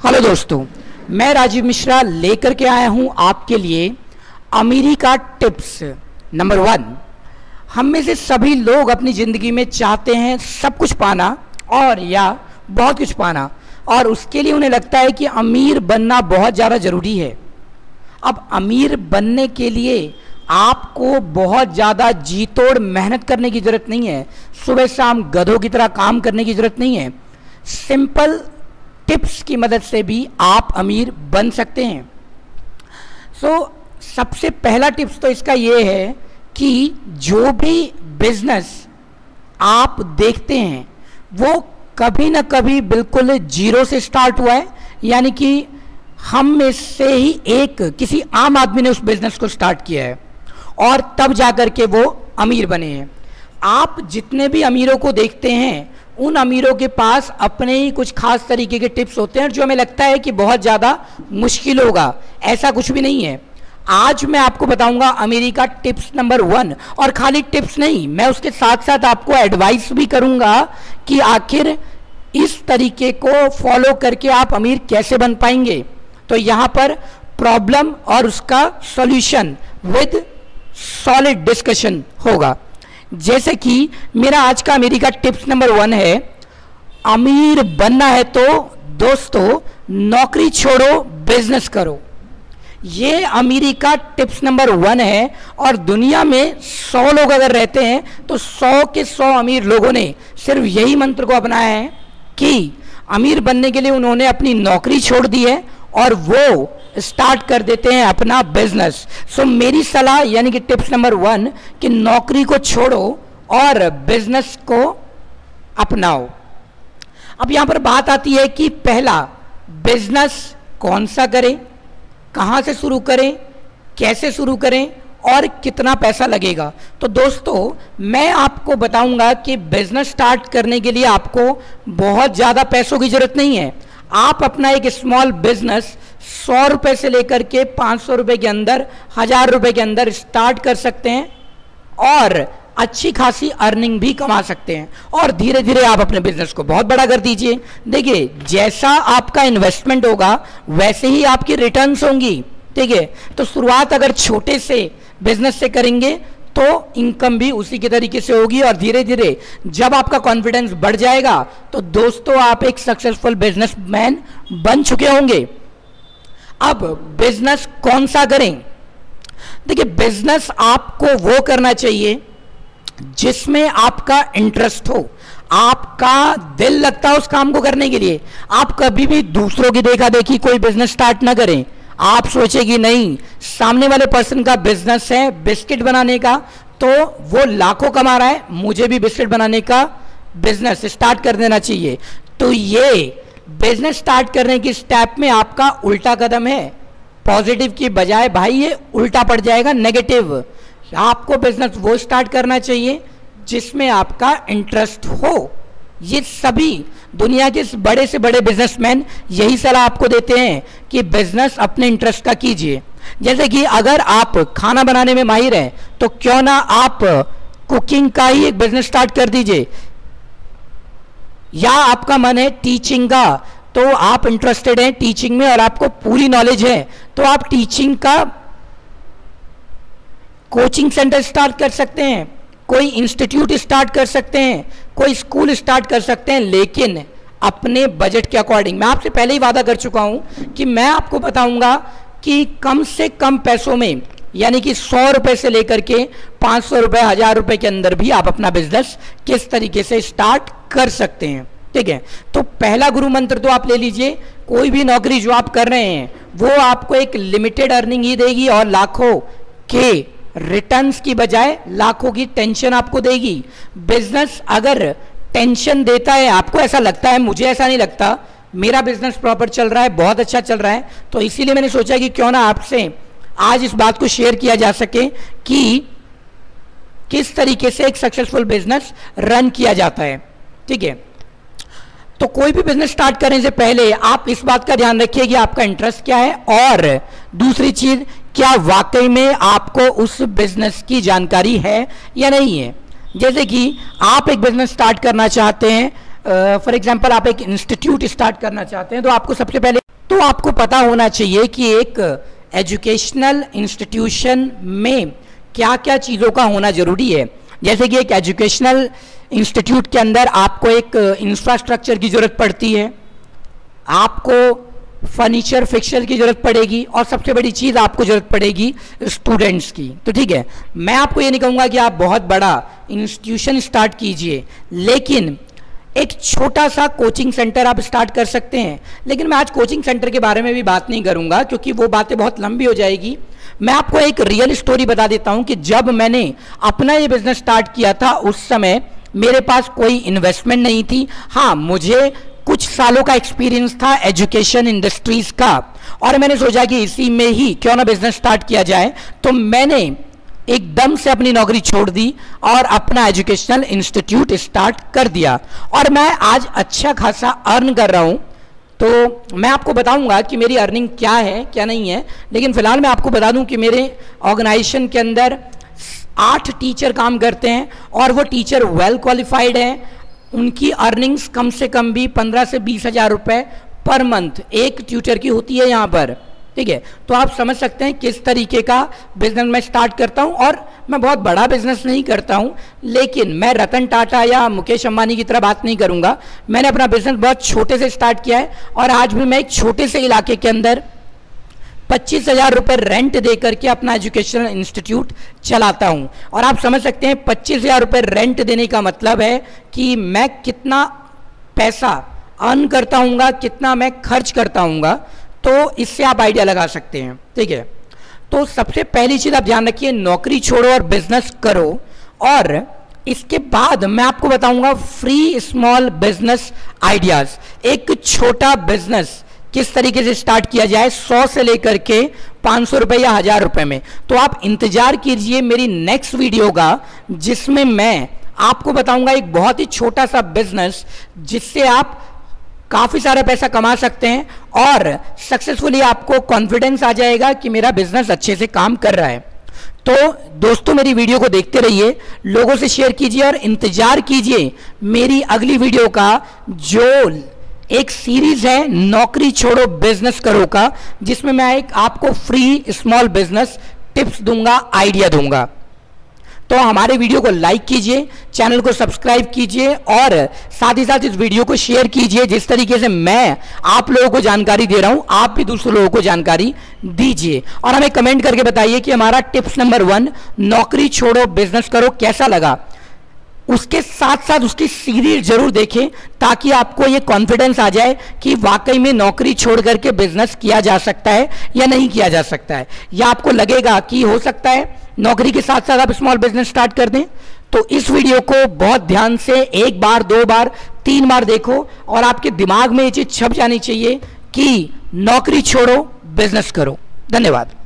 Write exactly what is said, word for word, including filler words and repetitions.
Hello दोस्तों, मैं राजीव मिश्रा लेकर के आया हूं आपके लिए अमीरी का टिप्स नंबर वन। हम में से सभी लोग अपनी ज़िंदगी में चाहते हैं सब कुछ पाना और या बहुत कुछ पाना, और उसके लिए उन्हें लगता है कि अमीर बनना बहुत ज़्यादा ज़रूरी है। अब अमीर बनने के लिए आपको बहुत ज़्यादा जी तोड़ मेहनत करने की ज़रूरत नहीं है, सुबह शाम गधों की तरह काम करने की ज़रूरत नहीं है। सिंपल टिप्स की मदद से भी आप अमीर बन सकते हैं। सो so, सबसे पहला टिप्स तो इसका ये है कि जो भी बिजनेस आप देखते हैं वो कभी ना कभी बिल्कुल जीरो से स्टार्ट हुआ है, यानी कि हम में से ही एक किसी आम आदमी ने उस बिजनेस को स्टार्ट किया है और तब जाकर के वो अमीर बने हैं। आप जितने भी अमीरों को देखते हैं उन अमीरों के पास अपने ही कुछ खास तरीके के टिप्स होते हैं जो हमें लगता है कि बहुत ज़्यादा मुश्किल होगा। ऐसा कुछ भी नहीं है। आज मैं आपको बताऊंगा अमीरी का टिप्स नंबर वन, और खाली टिप्स नहीं, मैं उसके साथ साथ आपको एडवाइस भी करूंगा कि आखिर इस तरीके को फॉलो करके आप अमीर कैसे बन पाएंगे। तो यहाँ पर प्रॉब्लम और उसका सॉल्यूशन विद सॉलिड डिस्कशन होगा। जैसे कि मेरा आज का अमीरी का टिप्स नंबर वन है, अमीर बनना है तो दोस्तों नौकरी छोड़ो, बिजनेस करो। ये अमीरी का टिप्स नंबर वन है, और दुनिया में सौ लोग अगर रहते हैं तो सौ के सौ अमीर लोगों ने सिर्फ यही मंत्र को अपनाया है कि अमीर बनने के लिए उन्होंने अपनी नौकरी छोड़ दी है और वो स्टार्ट कर देते हैं अपना बिजनेस। सो so, मेरी सलाह यानी कि टिप्स नंबर वन कि नौकरी को छोड़ो और बिजनेस को अपनाओ। अब यहां पर बात आती है कि पहला बिजनेस कौन सा करें, कहां से शुरू करें, कैसे शुरू करें और कितना पैसा लगेगा। तो दोस्तों मैं आपको बताऊंगा कि बिजनेस स्टार्ट करने के लिए आपको बहुत ज़्यादा पैसों की जरूरत नहीं है। आप अपना एक स्मॉल बिजनेस सौ रुपये से लेकर के पाँच सौ रुपये के अंदर, हजार रुपये के अंदर स्टार्ट कर सकते हैं और अच्छी खासी अर्निंग भी कमा सकते हैं, और धीरे धीरे आप अपने बिजनेस को बहुत बड़ा कर दीजिए। देखिए, जैसा आपका इन्वेस्टमेंट होगा वैसे ही आपकी रिटर्न्स होंगी, ठीक है। तो शुरुआत अगर छोटे से बिजनेस से करेंगे तो इनकम भी उसी के तरीके से होगी, और धीरे धीरे जब आपका कॉन्फिडेंस बढ़ जाएगा तो दोस्तों आप एक सक्सेसफुल बिजनेसमैन बन चुके होंगे। अब बिजनेस कौन सा करें? देखिए, बिजनेस आपको वो करना चाहिए जिसमें आपका इंटरेस्ट हो, आपका दिल लगता है उस काम को करने के लिए। आप कभी भी दूसरों की देखा देखी कोई बिजनेस स्टार्ट ना करें। आप सोचेगी नहीं, सामने वाले पर्सन का बिजनेस है बिस्किट बनाने का, तो वो लाखों कमा रहा है, मुझे भी बिस्किट बनाने का बिजनेस स्टार्ट कर देना चाहिए। तो ये बिजनेस स्टार्ट करने की स्टेप में आपका उल्टा कदम है। पॉजिटिव की बजाय भाई ये उल्टा पड़ जाएगा, नेगेटिव। आपको बिजनेस वो स्टार्ट करना चाहिए जिसमें आपका इंटरेस्ट हो। ये सभी दुनिया के बड़े से बड़े बिजनेसमैन यही सलाह आपको देते हैं कि बिजनेस अपने इंटरेस्ट का कीजिए। जैसे कि अगर आप खाना बनाने में माहिर हैं तो क्यों ना आप कुकिंग का ही एक बिजनेस स्टार्ट कर दीजिए, या आपका मन है टीचिंग का, तो आप इंटरेस्टेड हैं टीचिंग में और आपको पूरी नॉलेज है, तो आप टीचिंग का कोचिंग सेंटर स्टार्ट कर सकते हैं, कोई इंस्टीट्यूट स्टार्ट कर सकते हैं, कोई स्कूल स्टार्ट कर सकते हैं, लेकिन अपने बजट के अकॉर्डिंग। मैं आपसे पहले ही वादा कर चुका हूं कि मैं आपको बताऊंगा कि कम से कम पैसों में, यानी कि सौ रुपए से लेकर के पाँच सौ रुपए, हजार रुपए के अंदर भी आप अपना बिजनेस किस तरीके से स्टार्ट कर सकते हैं, ठीक है। तो पहला गुरु मंत्र तो आप ले लीजिए, कोई भी नौकरी जो आप कर रहे हैं वो आपको एक लिमिटेड अर्निंग ही देगी और लाखों के रिटर्न्स की बजाय लाखों की टेंशन आपको देगी। बिजनेस अगर टेंशन देता है, आपको ऐसा लगता है, मुझे ऐसा नहीं लगता, मेरा बिजनेस प्रॉपर चल रहा है, बहुत अच्छा चल रहा है, तो इसीलिए मैंने सोचा कि क्यों ना आपसे आज इस बात को शेयर किया जा सके कि किस तरीके से एक सक्सेसफुल बिजनेस रन किया जाता है, ठीक है। तो कोई भी बिजनेस स्टार्ट करने से पहले आप इस बात का ध्यान रखिए कि आपका इंटरेस्ट क्या है, और दूसरी चीज, क्या वाकई में आपको उस बिजनेस की जानकारी है या नहीं है। जैसे कि आप एक बिजनेस स्टार्ट करना चाहते हैं, फॉर एग्जांपल आप एक इंस्टीट्यूट स्टार्ट करना चाहते हैं, तो आपको सबसे पहले तो आपको पता होना चाहिए कि एक एजुकेशनल इंस्टीट्यूशन में क्या क्या चीज़ों का होना जरूरी है। जैसे कि एक एजुकेशनल इंस्टीट्यूट के अंदर आपको एक इंफ्रास्ट्रक्चर की ज़रूरत पड़ती है, आपको फर्नीचर फिक्सर की ज़रूरत पड़ेगी, और सबसे बड़ी चीज़ आपको ज़रूरत पड़ेगी स्टूडेंट्स की। तो ठीक है, मैं आपको ये नहीं कहूँगा कि आप बहुत बड़ा इंस्टीट्यूशन स्टार्ट कीजिए, लेकिन एक छोटा सा कोचिंग सेंटर आप स्टार्ट कर सकते हैं। लेकिन मैं आज कोचिंग सेंटर के बारे में भी बात नहीं करूँगा, क्योंकि वो बातें बहुत लंबी हो जाएगी। मैं आपको एक रियल स्टोरी बता देता हूँ कि जब मैंने अपना ये बिज़नेस स्टार्ट किया था, उस समय मेरे पास कोई इन्वेस्टमेंट नहीं थी। हाँ, मुझे कुछ सालों का एक्सपीरियंस था एजुकेशन इंडस्ट्रीज का, और मैंने सोचा कि इसी में ही क्यों ना बिजनेस स्टार्ट किया जाए। तो मैंने एकदम से अपनी नौकरी छोड़ दी और अपना एजुकेशनल इंस्टीट्यूट स्टार्ट कर दिया, और मैं आज अच्छा खासा अर्न कर रहा हूं। तो मैं आपको बताऊंगा कि मेरी अर्निंग क्या है क्या नहीं है, लेकिन फिलहाल मैं आपको बता दूं कि मेरे ऑर्गेनाइजेशन के अंदर आठ टीचर काम करते हैं, और वो टीचर वेल क्वालिफाइड हैं। उनकी अर्निंग्स कम से कम भी पंद्रह से बीस हज़ार रुपये पर मंथ एक ट्यूटर की होती है यहाँ पर। ठीक है, तो आप समझ सकते हैं किस तरीके का बिजनेस मैं स्टार्ट करता हूँ। और मैं बहुत बड़ा बिजनेस नहीं करता हूँ, लेकिन मैं रतन टाटा या मुकेश अंबानी की तरह बात नहीं करूँगा। मैंने अपना बिजनेस बहुत छोटे से स्टार्ट किया है, और आज भी मैं एक छोटे से इलाके के अंदर पच्चीस हजार रुपये रेंट दे करके अपना एजुकेशनल इंस्टीट्यूट चलाता हूं। और आप समझ सकते हैं पच्चीस हजार रुपये रेंट देने का मतलब है कि मैं कितना पैसा अर्न करता हूँगा, कितना मैं खर्च करता हूँगा। तो इससे आप आइडिया लगा सकते हैं। ठीक है, तो सबसे पहली चीज़ आप ध्यान रखिए, नौकरी छोड़ो और बिजनेस करो। और इसके बाद मैं आपको बताऊंगा फ्री स्मॉल बिजनेस आइडियाज। एक छोटा बिजनेस किस तरीके से स्टार्ट किया जाए सौ से लेकर के पाँच सौ रुपये या हज़ार रुपये में। तो आप इंतजार कीजिए मेरी नेक्स्ट वीडियो का, जिसमें मैं आपको बताऊंगा एक बहुत ही छोटा सा बिजनेस जिससे आप काफ़ी सारा पैसा कमा सकते हैं, और सक्सेसफुली आपको कॉन्फिडेंस आ जाएगा कि मेरा बिजनेस अच्छे से काम कर रहा है। तो दोस्तों, मेरी वीडियो को देखते रहिए, लोगों से शेयर कीजिए, और इंतजार कीजिए मेरी अगली वीडियो का, जो एक सीरीज है नौकरी छोड़ो बिजनेस करो का, जिसमें मैं एक आपको फ्री स्मॉल बिजनेस टिप्स दूंगा, आइडिया दूंगा। तो हमारे वीडियो को लाइक कीजिए, चैनल को सब्सक्राइब कीजिए, और साथ ही साथ इस वीडियो को शेयर कीजिए। जिस तरीके से मैं आप लोगों को जानकारी दे रहा हूं, आप भी दूसरे लोगों को जानकारी दीजिए, और हमें कमेंट करके बताइए कि हमारा टिप्स नंबर वन, नौकरी छोड़ो बिजनेस करो, कैसा लगा। उसके साथ साथ उसकी सीरीज जरूर देखें, ताकि आपको ये कॉन्फिडेंस आ जाए कि वाकई में नौकरी छोड़ करके बिजनेस किया जा सकता है या नहीं किया जा सकता है, या आपको लगेगा कि हो सकता है नौकरी के साथ साथ आप स्मॉल बिजनेस स्टार्ट कर दें। तो इस वीडियो को बहुत ध्यान से एक बार, दो बार, तीन बार देखो, और आपके दिमाग में ये चीज छप जानी चाहिए कि नौकरी छोड़ो बिजनेस करो। धन्यवाद।